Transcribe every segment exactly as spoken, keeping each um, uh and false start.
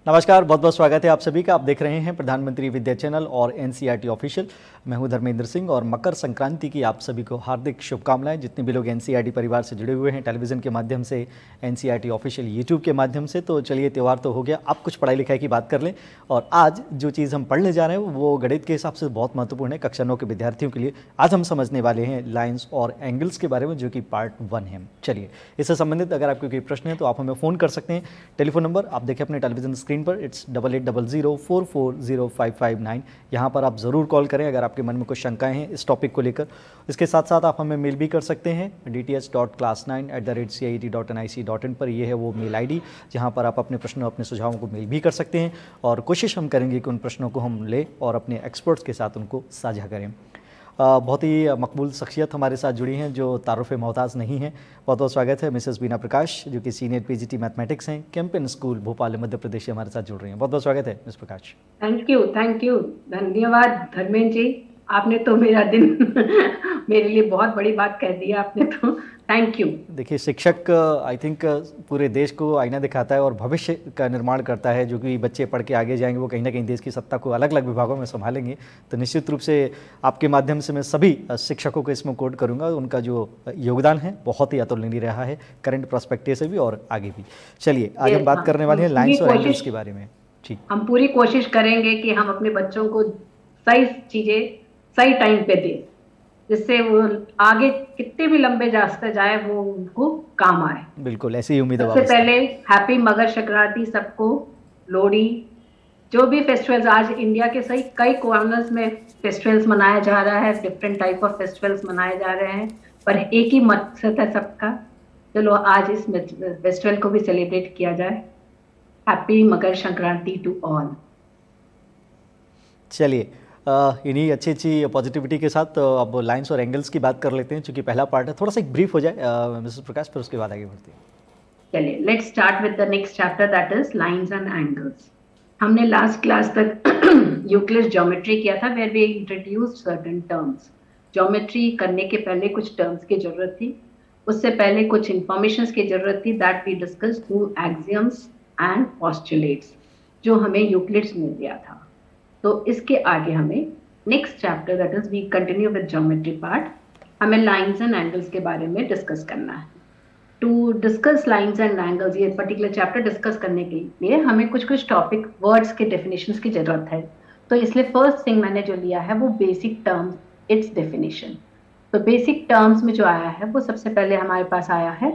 नमस्कार, बहुत बहुत स्वागत है आप सभी का। आप देख रहे हैं प्रधानमंत्री विद्या चैनल और एनसीईआरटी ऑफिशियल। मैं हूं धर्मेंद्र सिंह और मकर संक्रांति की आप सभी को हार्दिक शुभकामनाएं। जितने भी लोग एनसीईआरटी परिवार से जुड़े हुए हैं टेलीविज़न के माध्यम से, एनसीईआरटी ऑफिशियल यूट्यूब के माध्यम से, तो चलिए त्यौहार तो हो गया, आप कुछ पढ़ाई लिखाई की बात कर लें। और आज जो चीज़ हम पढ़ने जा रहे हैं वो गणित के हिसाब से बहुत महत्वपूर्ण है कक्षा नौ के विद्यार्थियों के लिए। आज हम समझने वाले हैं लाइन्स और एंगल्स के बारे में, जो कि पार्ट वन है। चलिए, इससे संबंधित अगर आपके कोई प्रश्न है तो आप हमें फ़ोन कर सकते हैं। टेलीफोन नंबर आप देखें अपने टेलीविजन स्क्रीन पर, it's double eight double zero four four zero five five nine. यहाँ पर आप ज़रूर कॉल करें अगर आपके मन में कुछ शंकाएं हैं इस टॉपिक को लेकर। इसके साथ साथ आप हमें मेल भी कर सकते हैं D T H dot class nine at the rate C I T dot N I C dot in पर। यह है वो मेल आई डी जहाँ पर आप अपने प्रश्नों अपने सुझावों को मेल भी कर सकते हैं, और कोशिश हम करेंगे कि उन प्रश्नों को हम लें और अपने एक्सपर्ट्स के साथ उनको साझा करें। बहुत ही मकबूल शख्सियत हमारे साथ जुड़ी हैं जो तारुफ़ मोहताज नहीं हैं। बहुत बहुत स्वागत है मिसेस बीना प्रकाश, जो कि सीनियर पीजीटी मैथमेटिक्स हैं, कैंपेन स्कूल भोपाल मध्य प्रदेश से हमारे साथ जुड़ रही हैं। बहुत बहुत स्वागत है miss Prakash. Thank you thank you धन्यवाद धर्मेंद्र जी, आपने तो मेरा दिन मेरे लिए बहुत बड़ी बात कह दी आपने, तो थैंक यू। देखिए, शिक्षक आई थिंक पूरे देश को आईना दिखाता है और भविष्य का निर्माण करता है। जो कि बच्चे पढ़ के आगे जाएंगे वो कहीं ना कहीं देश की सत्ता को अलग अलग विभागों में संभालेंगे। तो निश्चित रूप से आपके माध्यम से मैं सभी शिक्षकों को इसमें कोट करूंगा। उनका जो योगदान है बहुत ही अतुलनीय रहा है, करंट पर्सपेक्टिव से भी और आगे भी। चलिए, आज हम बात करने वाले हैं लाइन्स और एंगल्स के बारे में। ठीक, हम पूरी कोशिश करेंगे कि हम अपने बच्चों को सही चीजें सही टाइम पे दें, जिससे वो आगे कितने भी लंबे रास्ते जाए वो उनको काम आए। बिल्कुल, ऐसी ही उम्मीद है। सबसे पहले हैप्पी मकर संक्रांति सबको, लोहड़ी, जो भी फेस्टिवल्स आज इंडिया के सही कई कॉर्नर्स में फेस्टिवल्स मनाया जा रहा है, डिफरेंट टाइप ऑफ फेस्टिवल्स मनाए जा रहे हैं, पर एक ही मकसद है सबका। चलो आज इस फेस्टिवल को भी सेलिब्रेट किया जाए। Happy Makar Sankranti to all. चलिए, इन्हीं अच्छी अच्छी पॉजिटिविटी के साथ अब लाइंस और एंगल्स की बात कर लेते हैं, क्योंकि पहला पार्ट है। थोड़ा सा एक ब्रीफ हो जाए मिसेस प्रकाश, फिर उसके बाद आगे बढ़ते हैं। चलिए, let's start with the next chapter, that is lines and angles. हमने लास्ट क्लास तक यूक्लिड ज्योमेट्री किया था, where we introduced certain terms. Geometry करने के पहले कुछ टर्म्स की जरूरत थी, उससे पहले कुछ इंफॉर्मेशंस की जरूरत थी, that we discussed through axioms and postulates, जो हमें यूक्लिड्स मिल गया था। तो इसके आगे हमें next chapter, that is we continue with geometry part, हमें लाइंस एंड एंगल्स के बारे में डिस्कस करना है। To discuss lines and angles, ये पर्टिकुलर चैप्टर डिस्कस करने के लिए हमें कुछ कुछ टॉपिक वर्ड्स के डेफिनेशंस की जरूरत है। तो इसलिए फर्स्ट थिंग मैंने जो लिया है वो बेसिक टर्म्स, इट्स डेफिनेशन। तो बेसिक टर्म्स में जो आया है वो सबसे पहले हमारे पास आया है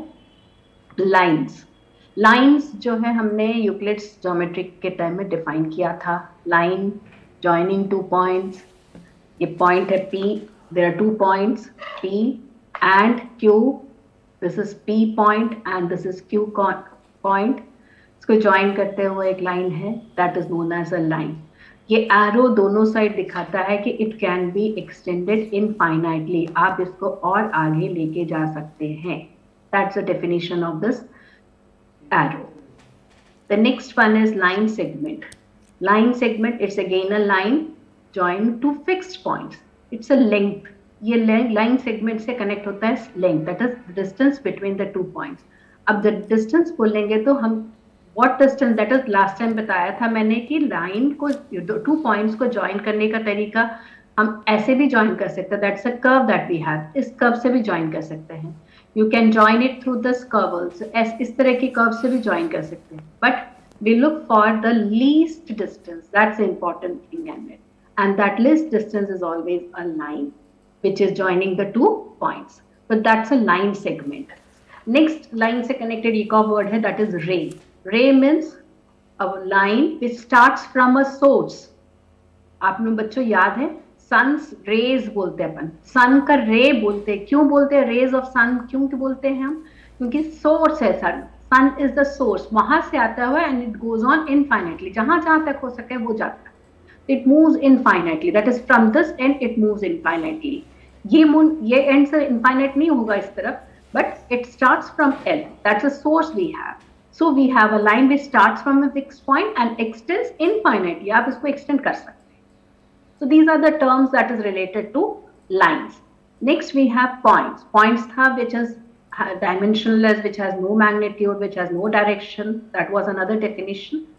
लाइंस। लाइंस जो है हमने यूक्लिड्स ज्योमेट्री के टाइम में डिफाइन किया था। लाइन जॉइनिंग टू पॉइंट्स, ये पॉइंट है P, there are two points P and Q, this is P point and this is Q point, इसको ज्वाइन करते हुए एक लाइन है, that is known as a line. ये एरो दोनों side दिखाता है कि it can be extended infinitely, आप इसको और आगे लेके जा सकते हैं। That's the definition of this arrow. The next one is line segment. Line segment, it's again a line joined to fixed points. It's a length. ये line segment से connect होता है length, that is the distance between the two points. अब the distance बोलेंगे तो हम what distance, that is last time बताया था मैंने कि line को two points को join करने का तरीका हम ऐसे भी join कर सकते हैं, that's a curve that we have. इस curve से भी join कर सकते हैं। You can join it through this curve also. इस तरह की curve से भी join कर सकते हैं, but we look for the least distance. That's the important thing in it, and that least distance is always a line, which is joining the two points. So that's a line segment. Next line से connected एक और word है, that is ray. Ray means a line which starts from a source. आप लोग बच्चों याद है sons raise बोलते हैं अपन, सन का रे बोलते हैं। क्यों बोलते हैं रेज ऑफ सन, क्यों क्यों बोलते हैं हम? क्योंकि सोर्स है sun, sun is the source, वहां से आता हुआ and it goes on infinitely, जहां जहां तक हो सके वो जाता है। It moves infinitely, that is from this end it moves infinitely. ये मून ये एंड से इनफाइनाइट नहीं होगा इस तरफ, but it starts from L, that's a source we have. So we have a line which starts from a fixed point and x tends infinitely, आप इसको extend कर सकते हैं। So these are the terms that is related to lines. Next we have points. Points tha which is dimensionless, which has no magnitude, which has no direction. That was another definition.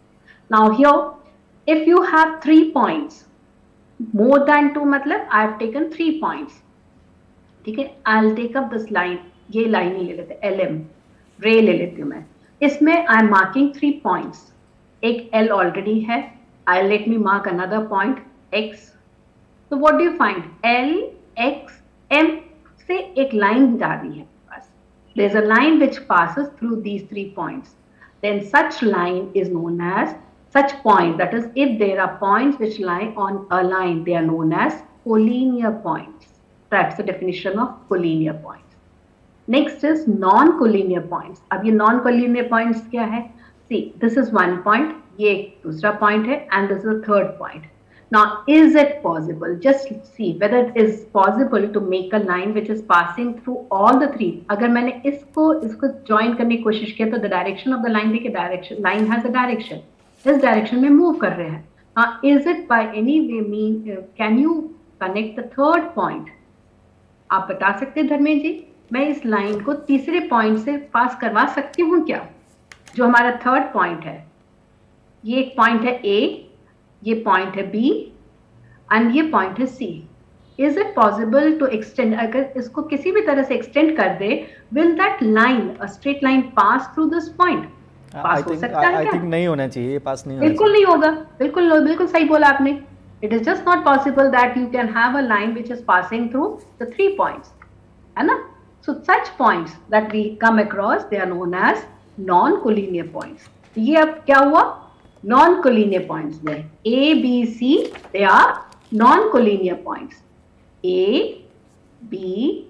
Now here if you have three points, more than two मतलब I have taken three points, ठीक है। I will take up this line, ये line ही ले लेते हैं, L M रे ले लेती हूँ मैं। इसमें I am marking three points, एक एल ऑलरेडी है, I let me mark another point X. तो what do you find, L X M से एक लाइन जा रही है बस, there is a line which passes through these three points, then such line is known as such point, that is if there are points which lie on a line, they are known as collinear points. That's the definition of collinear points. Next is non-collinear points. अब ये non-collinear points क्या है? See, this is one point, ये एक दूसरा point है, and this is a third point. Now, is it possible? Just see whether it is possible to make a line which is passing through all the three. अगर मैंने इसको इसको join करने की कोशिश किया तो the direction of the line देखिए, direction line has a direction. इस डायरेक्शन में मूव कर रहे हैं। Is it by any way mean, can you connect the third point? आप बता सकते हैं धर्मेंद्र जी, मैं इस लाइन को तीसरे पॉइंट से पास करवा सकती हूँ क्या? जो हमारा थर्ड पॉइंट है, ये एक पॉइंट है ए, ये पॉइंट है बी एंड ये पॉइंट है C. Is it possible to extend? अगर इसको किसी भी तरह से एक्सटेंड कर दे, will that line, a straight line, pass through this point? I think, I, I think नहीं होना चाहिए, ये पास नहीं होना बिल्कुल नहीं होगा, बिल्कुल बिल्कुल सही बोला आपने। It is just not possible that you can have a line which is passing through the three points, है ना? So such points that we come across, they are known as non-collinear points. ये अब क्या हुआ? Non-collinear points there. A, B, C, they are non-collinear points. A, B,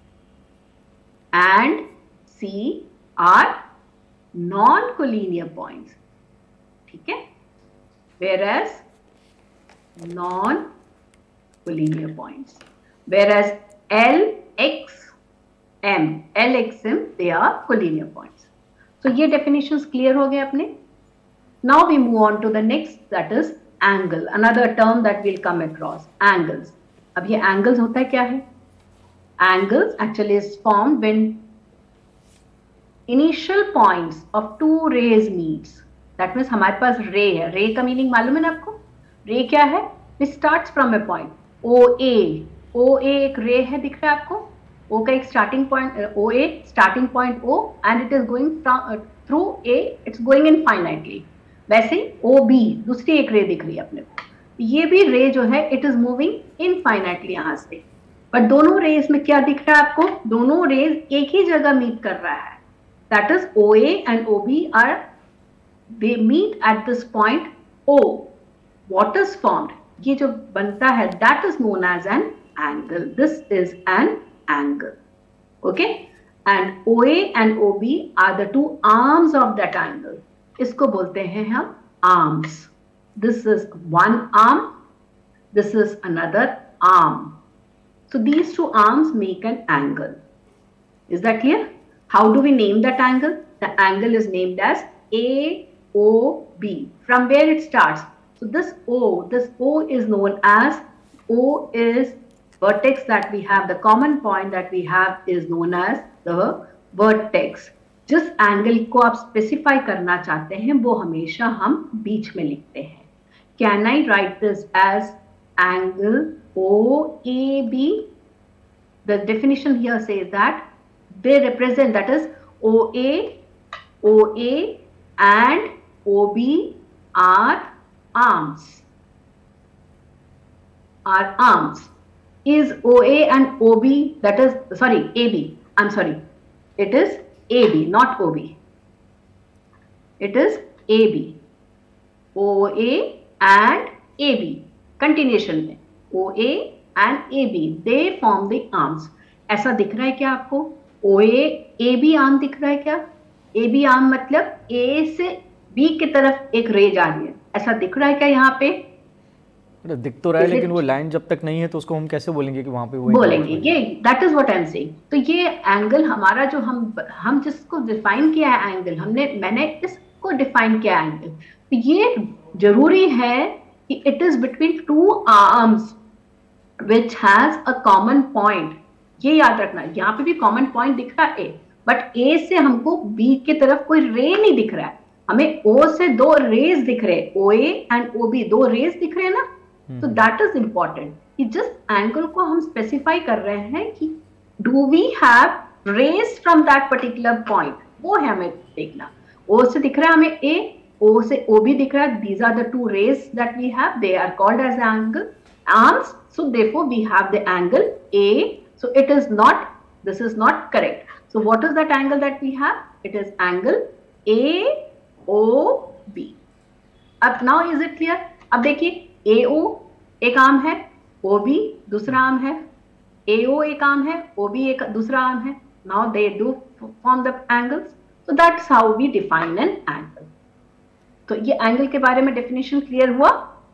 and C are non-collinear points, ठीक है। whereas non-collinear points, whereas L, X, M, L, X, M, they are collinear points. So ये definitions clear हो गए अपने। Now we move on to the next, that is angle, another term that we'll come across, angles. अब ये angles होता है क्या है? Angles actually is formed when initial points of two rays meets. That means हमारे पास ray है। ray का मीनिंग मालूम है ना आपको? ray क्या है? It starts from a point O A. O A एक ray है, दिख रहा है आपको? O का एक starting point, uh, O A starting point O, and it is going from uh, through A, it's going infinitely. वैसे O B दूसरी एक ray दिख रही है अपने को। ये भी ray जो है, it is moving infinitely यहाँ से। पर दोनों rays में क्या दिख रहा है आपको? दोनों rays एक ही जगह meet कर रहा है। That is O A and O B are, they meet at this point O. What is formed? ये जो बनता है, that is known as an angle. This is an angle. Okay? And O A and O B are the two arms of that angle. इसको बोलते हैं हम arms. This is one arm. This is another arm. So these two arms make an angle. Is that clear? How do we name that angle? The angle is named as A O B. From where it starts? So this O, this O is known as, O is vertex that we have, the common point that we have is known as the vertex. जिस angle को आप specify करना चाहते हैं, वो हमेशा हम बीच में लिखते हैं। Can I write this as angle O A B? The definition here says that they represent, that is O A, O A and O B are arms, are arms. Is O A and O B, that is, sorry, A B, I'm sorry, it is A B, not O B. It is A B. O A and A B. Continuation में O A and A B, they form the arms. ऐसा दिख रहा है क्या आपको? O A, A B arm दिख रहा है क्या? A B आर्म मतलब A से B की तरफ एक रे जा रही है, ऐसा दिख रहा है क्या यहाँ पे? दिख तो रहा है, लेकिन वो लाइन जब तक नहीं है तो उसको हम कैसे बोलेंगे कि वहां पे वो बोलेंगे? ये that is what I am saying. तो ये एंगल हमारा जो हम हम जिसको डिफाइन किया है एंगल, हमने मैंने इसको डिफाइन किया एंगल, तो ये जरूरी है कि it is between two arms which has a common point. ये याद रखना, यहाँ पे भी कॉमन पॉइंट दिख रहा है ए, बट ए से हमको बी की तरफ कोई रे नहीं दिख रहा है, हमें O से दो रेज दिख रहे, O A and O B दो रेज दिख रहे हैं ना, तो दैट इज इंपॉर्टेंट कि जस्ट एंगल को हम स्पेसिफाई कर रहे हैं कि do we have rays from that particular point, वो है हमें देखना। O से दिख रहा है हमें A, O से O B दिख रहा है, these are the two rays that we have, they are called as angle arms, so therefore we have the angle A, so it is not, this is not correct. So what is that angle that we have? It is angle A O B. अब now is it clear? अब देखिए A O एक arm है, O B दूसरा arm है, A O एक arm है, O B एक दूसरा आर्म है, now they do form the angles, so that's how we define an angle. तो ये एंगल के बारे में डेफिनेशन क्लियर हुआ?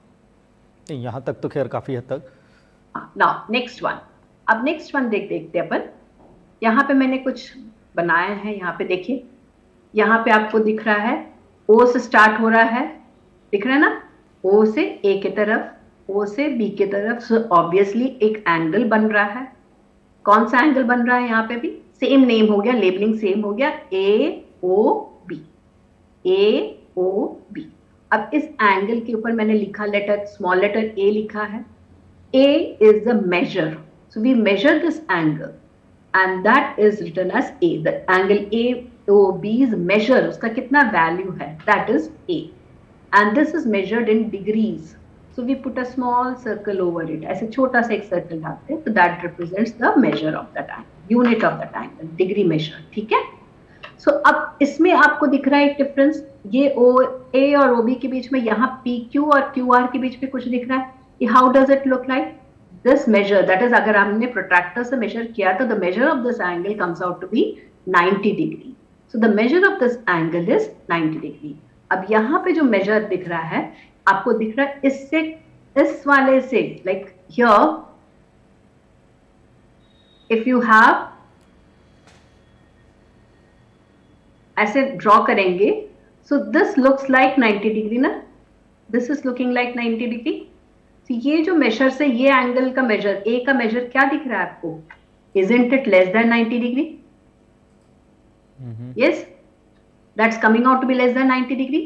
यहाँ तक तो खैर काफी हद तक। नाउ नेक्स्ट वन, अब नेक्स्ट वन देख देखते अपन। यहाँ पे मैंने कुछ बनाया है, यहाँ पे देखिए, यहाँ पे आपको दिख रहा है O से स्टार्ट हो रहा है, दिख रहा है ना, O से A की तरफ, O से B की तरफ, सो ऑब्वियसली एक एंगल बन रहा है। कौन सा एंगल बन रहा है? यहाँ पे भी सेम नेम हो गया, लेबलिंग सेम हो गया, A O B, A O B। अब इस एंगल के ऊपर मैंने लिखा लेटर, स्मॉल लेटर A लिखा है। A is the measure, so we measure this angle and that is written as A. The angle A O B's measure, उसका कितना वैल्यू है, that is A, and this is measured in degrees. So we put a small circle over it. ऐसे छोटा सा एक circle डालते हैं, so that represents the measure of that angle, unit of that angle, degree measure, ठीक है। सो so, अब इसमें आपको दिख रहा है एक डिफरेंस, ये O A और O B के बीच में, यहाँ P Q और Q R के बीच में कुछ दिख रहा है। How does it look like? This measure, that is अगर हमने प्रोट्रैक्टर से मेजर किया तो the measure of this angle comes out to be ninety degree. So the measure of this angle is ninety degree. अब यहाँ पे जो major दिख रहा है, आपको दिख रहा है इससे, इस वाले से, like here if you have, ऐसे ड्रॉ करेंगे, so this looks like ninety degree ना, this is looking like ninety degree. तो ये जो मेजर से ये एंगल का मेजर, ए का मेजर क्या दिख रहा है आपको? Isn't it less than ninety degree? Yes, that's coming out to be less than ninety degree.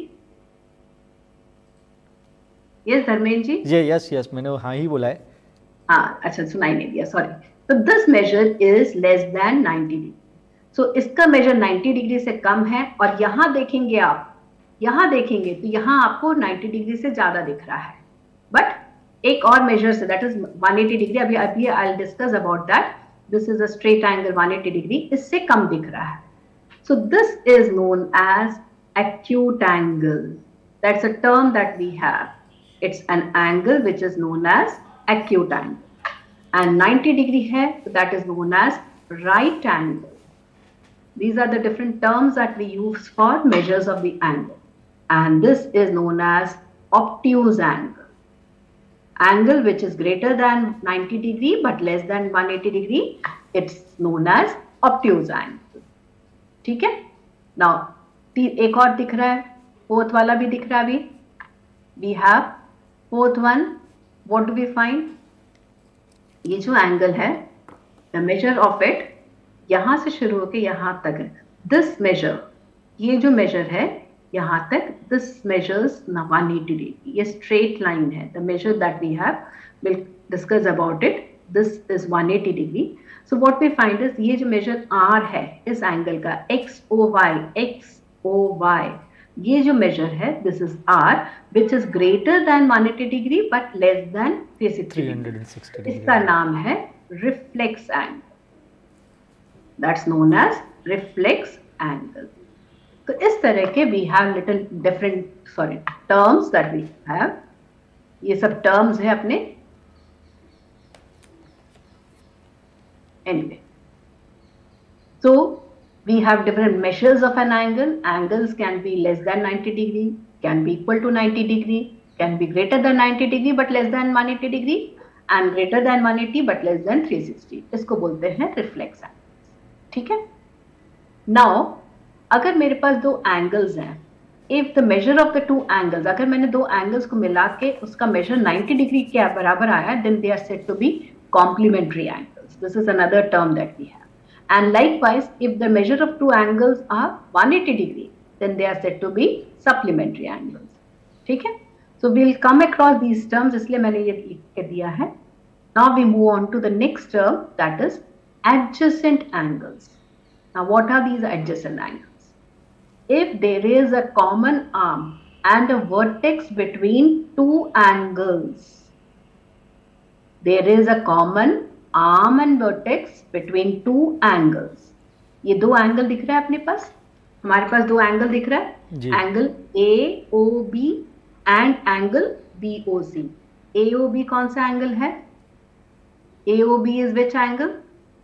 Yes Dharmendra ji? जी यस यस, मैंने हाँ ही बोला है। हाँ अच्छा, सुनाई नहीं दिया, सॉरी। तो this measure is less than ninety degree. So so, इसका मेजर नाइंटी डिग्री से कम है, और यहां देखेंगे आप, यहां देखेंगे तो यहां आपको नाइंटी डिग्री से ज्यादा दिख रहा है, बट एक और मेजर से, that is one eighty degree, अभी अभी I will discuss about that, this is a straight angle one eighty degree, इससे कम दिख रहा है। So this is known as acute angle, that's a term that we have, it's an angle which is known as acute angle, and ninety degree है तो that is known as right angle. These are the different terms that we use for measures of the angle, and this is known as obtuse angle. Angle which is greater than ninety degree but less than one eighty degree, it's known as obtuse angle. ठीक है? Now एक और दिख रहा है, fourth वाला भी दिख रहा है अभी। We have fourth one. What do we find? ये जो angle है, the measure of it यहां से शुरू होकर यहां तक, दिस मेजर, ये जो मेजर है यहां तक, this measures one eighty degree, ये स्ट्रेट लाइन है। The measure that we have, will discuss about it, this is one eighty degree. So what we find is, ये जो मेजर आर है इस एंगल का, X O Y, X O Y, ये जो measure है, this is R which is greater than one eighty degree but less than three hundred sixty degree. इसका नाम है reflex angle, that's known as reflex angle. तो इस तरह के we have little different, sorry, terms that we have. ये सब terms है अपने। Anyway, so we have different measures of an angle. Angles can be less than ninety degree, can be equal to ninety degree, can be greater than ninety degree but less than one eighty degree, and greater than one eighty but less than three sixty. इसको बोलते हैं reflex angle. ठीक है? Now अगर मेरे पास दो angles हैं, if the measure of the two angles, अगर मैंने दो एंगल्स को मिला के उसका मेजर नाइंटी डिग्री के बराबर आया, then they are said to be complementary angles. This is another term that we have. And likewise, if the measure of two angles are one eighty degree, then they are said to be supplementary angles. ठीक है? So we'll come across these terms, इसलिए मैंने ये लिख के दिया है. Now we move on to the next term, that is adjacent angles. Now what are these adjacent angles? If there is a common arm and a vertex between two angles, there is a common arm and vertex between two angles. ये दो angle दिख रहा है अपने पास, हमारे पास दो angle दिख रहा है, angle A O B and angle B O C. A O B कौन सा एंगल है? A O B is which angle?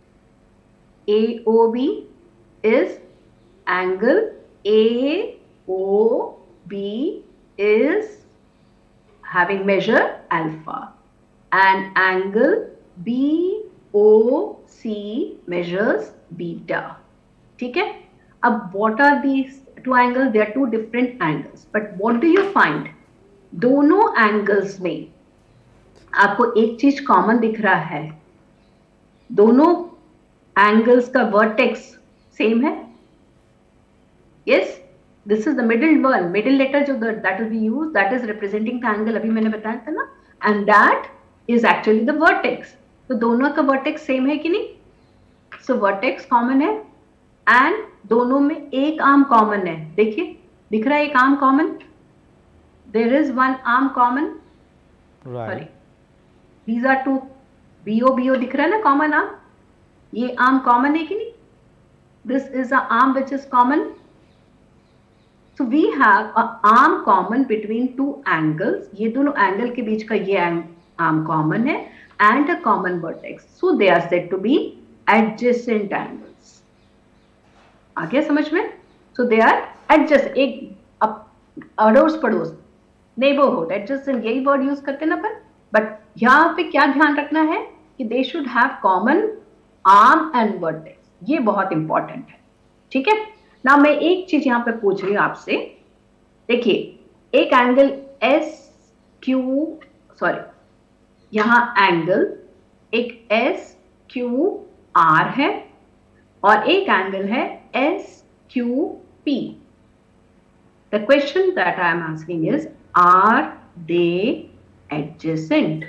A O B is angle A O B is having measure alpha and angle B O C measures beta. ठीक है? अब what are these two angles? They are two different angles. But what do you find? दोनों angles में आपको एक चीज common दिख रहा है. दोनों angles का vertex same है? Yes? This is the middle one, middle letter जो that will be used, that is representing the angle. अभी मैंने बताया था ना, and that is actually the vertex. तो दोनों का vertex same है कि नहीं? So vertex common है and दोनों में एक arm common है. देखिए, दिख रहा है एक arm common. There is one arm common. Right. Sorry. These are two. B O B O दिख रहा है ना common arm. ये arm common है कि नहीं? This is a arm which is common. So we have a arm common between two angles. ये दोनों angle के बीच का ये arm common है and a common vertex. So they are said to be adjacent angles. आ गया समझ में? So they are adjacent. एक अड़ोस पड़ोस, neighborhood, adjacent, यही word use करते हैं ना अपन. But यहाँ पे क्या ध्यान रखना है कि they should have common arm and vertex. ये बहुत important है. ठीक है? ना मैं एक चीज यहां पे पूछ रही हूं आपसे. देखिए, एक एंगल एस क्यू सॉरी यहां एंगल एक एस क्यू आर है और एक एंगल है S Q P. The question that I am asking is, are they adjacent?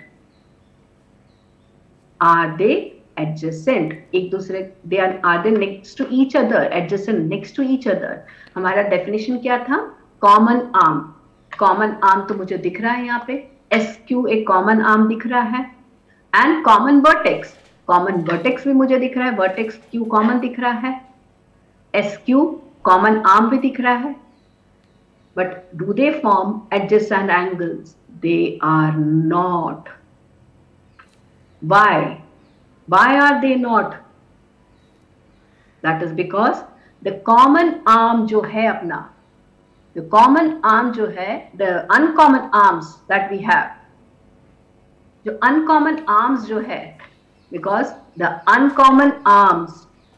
Are they adjacent? एक दूसरे, they are are they next to each other? Adjacent, next to each other. हमारा definition क्या था? Common arm. Common arm तो मुझे दिख रहा है यहाँ पे. S Q एक common arm दिख रहा है. And common vertex. Common vertex भी मुझे दिख रहा है. Vertex Q common दिख रहा है. S Q common arm भी दिख रहा है. But do they form adjacent angles? They are not. Why? Why are they not? That is because the common arm जो है अपना, the common arm जो है, the uncommon arms that we have, जो uncommon arms जो है, because the uncommon arms,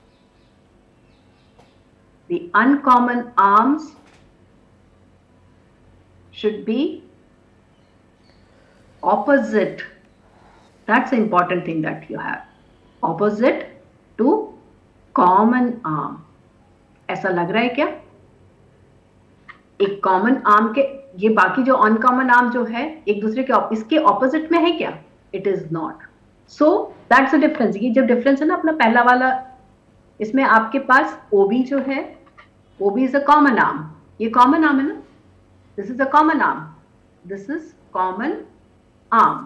the uncommon arms should be opposite. That's the important thing that you have. Opposite to common arm. ऐसा लग रहा है क्या? एक common arm के, ये बाकी जो uncommon arm जो है एक दूसरे के इसके opposite में है क्या? It is not. So that's the difference. ये जो difference है ना अपना पहला वाला, इसमें आपके पास O B जो है, O B is a common arm. ये common arm है ना? This is a common arm. This is common arm.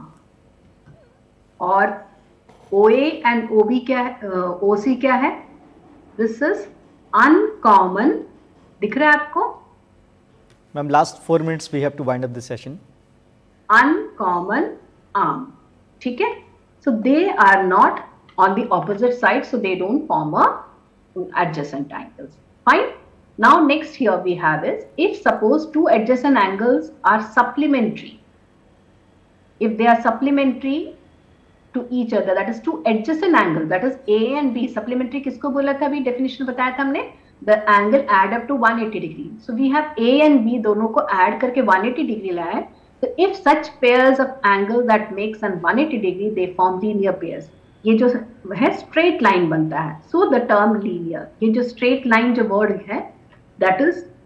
और O A and O B क्या है, uh, O C क्या है? This is uncommon. दिख रहा है आपको? Ma'am, last four minutes we have to wind up this session. Uncommon arm. ठीक है? So they are not on the opposite side, so they don't form a adjacent angles. Fine. Now next here we have is, if suppose two adjacent angles are supplementary. If they are supplementary to each other, that is two adjacent angles, that is A and B. Supplementary किसको बोला था अभी definition बताया था हमने? The angle add up to one eighty degree. So we have A and B दोनों को add करके one eighty degree लाया है. So if such pairs of angles that makes an one eighty degree, they form linear pairs. ये जो है straight line बनता है. So the term linear, ये जो straight line जो word है, that is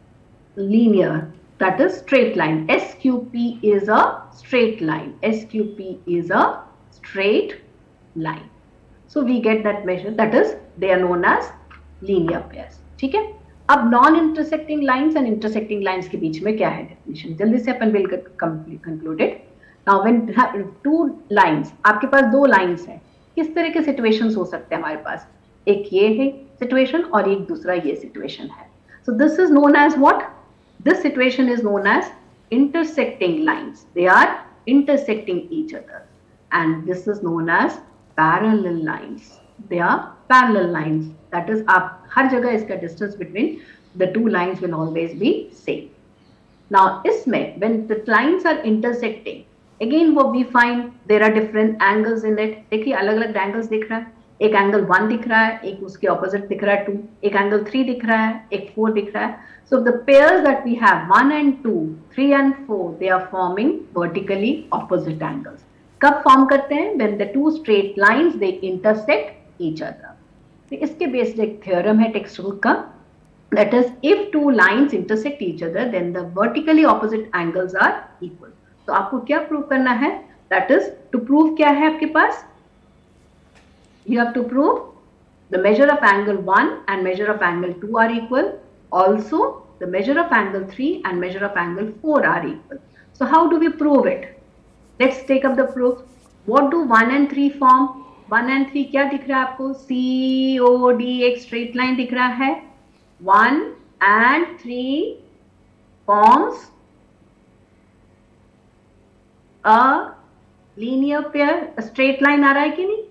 linear, that is straight line. S Q P is a straight line. S Q P is a straight line. So we get that measure, that is they are known as linear pairs. ठीक है. अब non intersecting lines and intersecting lines के बीच में क्या है definition, जल्दी से अपन will get concluded. Now when two lines, आपके पास दो लाइंस हैं, किस तरह के सिचुएशंस हो सकते हैं हमारे पास, एक ये है सिचुएशन और एक दूसरा ये सिचुएशन है. So this is known as what, this situation is known as intersecting lines. They are intersecting each other and this is known as parallel lines. They are parallel lines, that is आप हर जगह इसका distance between the two lines will always be same. Now इसमें when the lines are intersecting, again what we find there are different angles in it. देखिए अलग अलग angles दिख रहा है, एक angle one दिख रहा है, एक उसके opposite दिख रहा है two, एक angle three दिख रहा है, एक four दिख रहा है. So the pairs that we have one and two, three and four, they are forming vertically opposite angles. कब form करते हैं? When the two straight lines they intersect each other. इसके बेस्ड एक थ्योरम है textbook का, that is if two lines intersect each other then the vertically opposite angles are equal. तो आपको क्या प्रूव करना है, दैट इज टू प्रूव क्या है आपके पास, you have to prove the measure of angle one and measure of angle two are equal, also the measure of angle three and measure of angle four are equal. So how do we prove it, let's take up the proof. What do one and three form, one and three क्या दिख रहा है आपको, C O D एक straight line दिख रहा है. One and three forms a linear pair, straight line आ रहा है कि नहीं.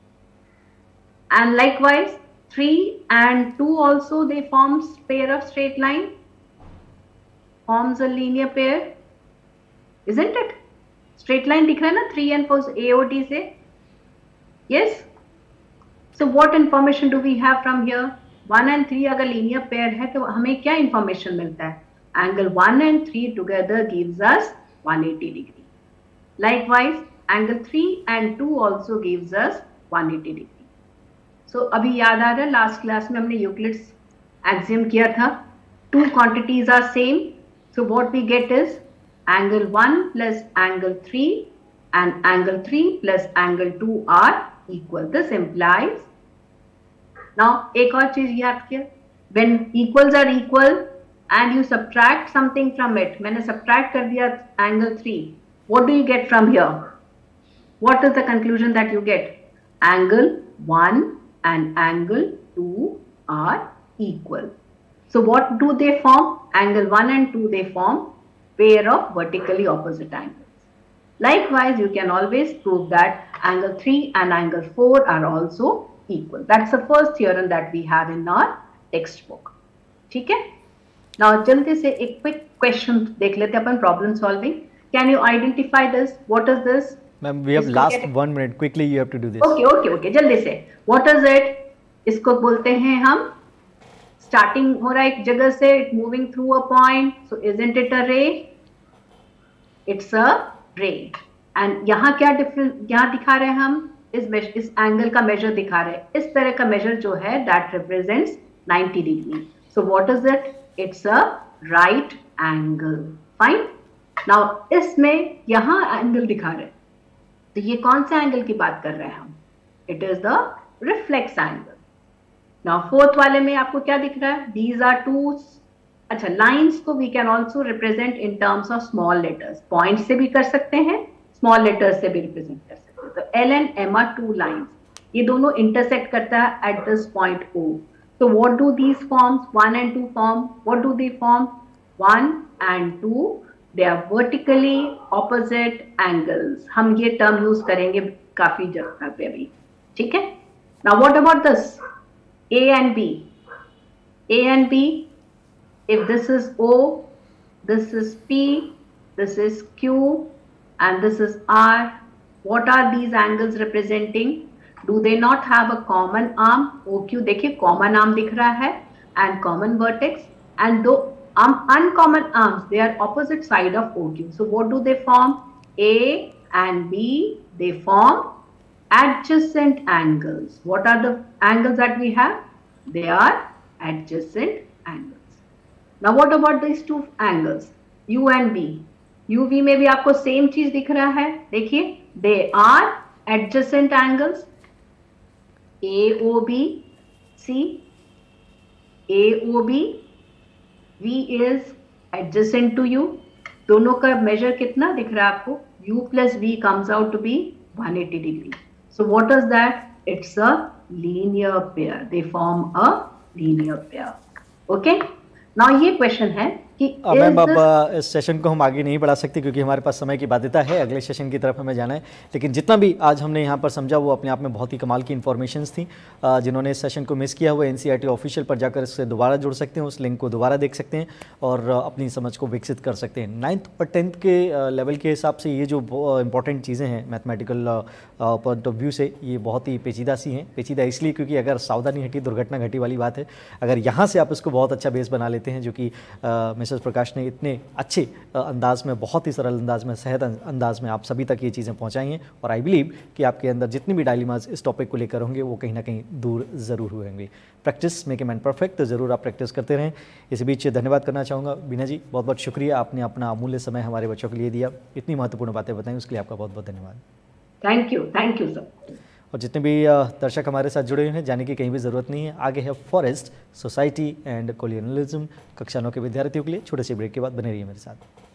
And likewise three and two also they forms pair of straight line, forms a linear pair, isn't it. Straight line दिख रहा है ना three and four A O D से. Yes. So what information do we have from here? One and three अगर linear pair है तो हमें क्या information मिलता है? Angle one and three together gives us one hundred eighty degree. Likewise, angle three and two also gives us one hundred eighty degree. So अभी याद आ रहा है last class में हमने Euclid's axiom किया था. Two quantities are same. So what we get is angle one plus angle three and angle three plus angle two are equal. This implies, now एक और चीज याद किया, when equals are equal and you subtract something from it, मैंने subtract कर दिया angle three, what do you get from here? What is the conclusion that you get? Angle one and angle two are equal. So what do they form? Angle one and two they form pair of vertically opposite angles. Likewise, you can always prove that angle three and angle four are also equal. That's the first theorem that we have in our textbook. ठीक है? Now जल्दी से एक quick question देख लेते हैं अपन, problem solving. Can you identify this? What is this? Ma'am, we have last one minute. Quickly, you have to do this. Okay, okay, okay. जल्दी से. What is it? इसको बोलते हैं हम, starting हो रहा है एक जगह से, it moving through a point. So isn't it a ray? It's a ray. And यहाँ क्या डिफरेंस यहाँ दिखा रहे हैं हम, इस इस एंगल का मेजर दिखा रहे हैं. इस तरह का मेजर जो है that represents ninety degree. So what is it, it's a right angle. Fine. Now इसमें यहाँ एंगल दिखा रहे हैं, तो ये कौन से एंगल की बात कर रहे हैं हम, it is the reflex angle. Now fourth वाले में आपको क्या दिख रहा है, दीज आर टू, अच्छा लाइंस को we can also represent in terms of small letters, point से भी कर सकते हैं, स्मॉल लेटर्स से भी रिप्रेजेंट कर सकते हैं. तो L and M are two lines, ये दोनों इंटरसेक्ट करता है एट दिस पॉइंट ओ. तो what do these forms, one and two form, what do they form, one and two they are vertically opposite angles. हम ये term use करेंगे काफी जगह पे अभी. ठीक है. Now what about this A and B, A and B, if this is O, this is P, this is Q and this is R, what are these angles representing? Do they not have a common arm? O Q देखिए common arm दिख रहा है and common vertex, and though um, uncommon arms, they are opposite side of O Q. So what do they form? A and B, they form adjacent angles. What are the angles that we have? They are adjacent angles. Now what about this two angles U and B? U V में भी आपको same चीज दिख रहा है, देखिए they are adjacent angles A O B, C A O B, V is adjacent to U, दोनों का मेजर कितना दिख रहा है आपको? U plus V comes out to be one hundred eighty degree. So what is that? It's a linear pair. They form a linear pair. Okay? Now ये question है कि मैम अब इस सेशन को हम आगे नहीं बढ़ा सकते क्योंकि हमारे पास समय की बाध्यता है, अगले सेशन की तरफ हमें जाना है। लेकिन जितना भी आज हमने यहाँ पर समझा वो अपने आप में बहुत ही कमाल की इन्फॉर्मेशंस थी। जिन्होंने इस सेशन को मिस किया हुआ एनसीईआरटी ऑफिशियल पर जाकर इससे दोबारा जुड़ सकते हैं, उस लिंक को दोबारा देख सकते हैं और अपनी समझ को विकसित कर सकते हैं। नाइन्थ और टेंथ के लेवल के हिसाब से ये जो इंपॉर्टेंट चीज़ें हैं मैथमेटिकल पॉइंट ऑफ व्यू से, ये बहुत ही पेचीदा सी हैं। पेचीदा इसलिए क्योंकि अगर सावधानी हटी दुर्घटना घटी वाली बात है। अगर यहाँ से आप इसको बहुत अच्छा बेस बना लेते हैं, जो कि मिसेस प्रकाश ने इतने अच्छे अंदाज में, बहुत ही सरल अंदाज में, सहज अंदाज में आप सभी तक ये चीज़ें पहुंचाई हैं और आई बिलीव कि आपके अंदर जितनी भी डायलेमास इस टॉपिक को लेकर होंगे वो कहीं ना कहीं दूर ज़रूर हुए होंगे। Practice make a man perfect, तो ज़रूर आप प्रैक्टिस करते रहें। इस बीच धन्यवाद करना चाहूँगा बीना जी, बहुत बहुत शुक्रिया, आपने अपना अमूल्य समय हमारे बच्चों के लिए दिया, इतनी महत्वपूर्ण बातें बताई, उसके लिए आपका बहुत बहुत धन्यवाद। Thank you, thank you sir. और जितने भी दर्शक हमारे साथ जुड़े हुए हैं, जाने की कहीं भी ज़रूरत नहीं है। आगे है फॉरेस्ट, सोसाइटी एंड कॉलोनियलिज्म, कक्षा नौ के विद्यार्थियों के लिए। छोटे से ब्रेक के बाद बने रहिए मेरे साथ।